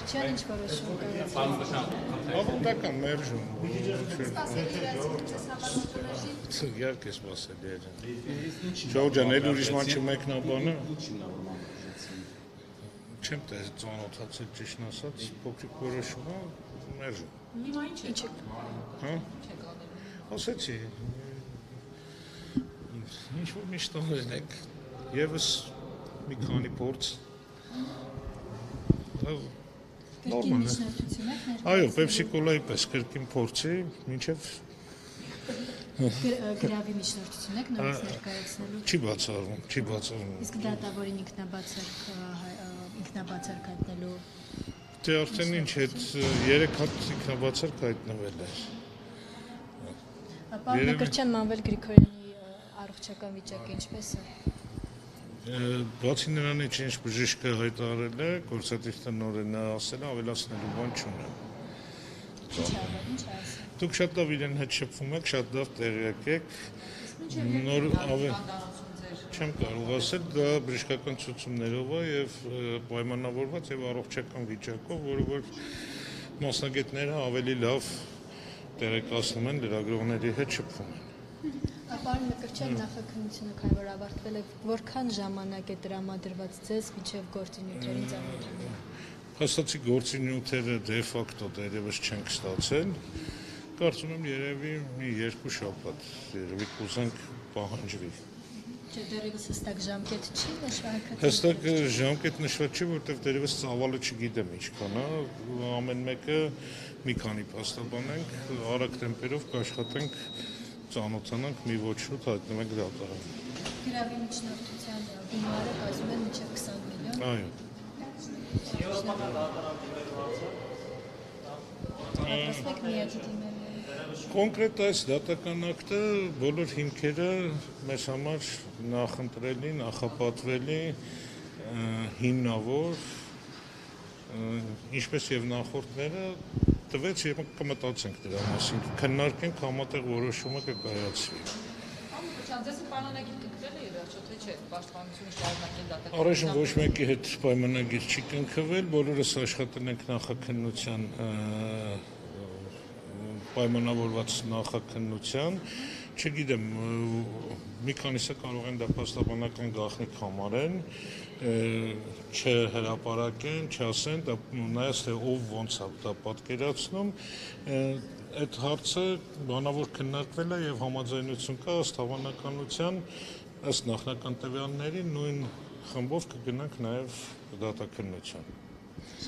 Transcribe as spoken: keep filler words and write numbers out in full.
Կրկչյան ինչ որոշում կայացել։ Ավանդական մերժում։ Իհարկե սպասելի էր։ Ջորջան, էլ ուրիշ բան չմեկնաբանը։ Չեմ տես ծանոթացել ճիշտ ասած, փոքրիկ որոշումը մերժում։ Հիմա ինչ է։ Հա։ Ասեցի։ Ինչ որ միշտ օրինակ, եւս մի քանի փորձ Կրկին միջնորդություն եք ներկայացնում։ Այո, Pepsi-Cola-ի պես կրկին փորձի, մինչև Գրավի միջնորդություն եք նորից ներկայացնելու։ չի բացառվում, չի բացառվում։ Իսկ դատավորին ինքնաբացարկ ինքնաբացարկ հայտնելու։ Դե արդեն ինչ հետ երեք հատ ինքնաբացարկ հայտնվել է։ Պարոն Մկրտչյան, Մանվել Գրիգորյանի առողջական վիճակը ինչպես է։ Բացի նրանից, ինչ բժիշկը հայտարարել է, գործադիր տնօրենը ասել է, ավելացնելու բան չունեմ։ Ինչ արվել, ինչ ասել։ Դուք շատ լավ իրեն հետ շփվում եք, շատ լավ տեղյակ եք։ Նոր ավել չեմ կարող ասել, դա բժշկական ցուցումներով է եւ պայմանավորված եւ առողջական վիճակով, որը որ մասնագետները ավելի լավ տեղեկացնում են, լրագրողների հետ շփվում են։ Պարոն Մկրտչյան, նախաքննությունը քանի որ ավարտվել է, որքան ժամանակ է տրամադրված ձեզ մինչև գործինյութերին ծանոթանալու։ Հաստատի գործինյութերը դե ֆակտո դերևս չենք ստացել։ Կարծում եմ երևի մի երկու շաբաթ, երևի կուզենք պահանջվի։ Չէ, դեռևս հստակ ժամկետ չի նշված։ Հստակ ժամկետ նշված չի, որտեղ դերևս ծավալը չգիտեմ ինչքան է, ամեն մեկը մի քանի փաստաբան ենք, արագ տեմպերով կաշխատենք ծանոթանանք մի ոչ շուտ հայտնվենք դատարան։ Գրավի միջնորդության գումարը կազմում է մինչև քսան միլիոն։ Այո։ Պատրաստեք միաձ դիմել։ Կոնկրետ այս դատական ակտը բոլոր հիմքերը մեզ համար նախընտրելի, նախապատվելի, հիմնավոր, ինչպես եւ նախորդները տվեց եւ կմտածենք դրա մասին, քննարկենք, համատեղ որոշումը կկայացվի։ Ձեզ պայմանագիր կնքվել է վերջո, թե չէ, պաշտպանությունը շարունակել դատական։ Առայժմ ոչ մեկի հետ պայմանագիր չի կնքվել, բոլորս աշխատել ենք նախաքննության պայմանավորված նախաքննության, չգիտեմ, մի քանիսը կարող են դա փաստաբանական գաղտնիք համարեն, չհրապարակեն, չասեն, դա նայած թե ով ոնց է դա պատկերացնում, այդ հարցը բանավոր քննարկվել է եւ համաձայնություն կա ըստ հավանականության, ըստ նախնական տվյալների նույն խմբով կգնանք նաեւ դատաքննության։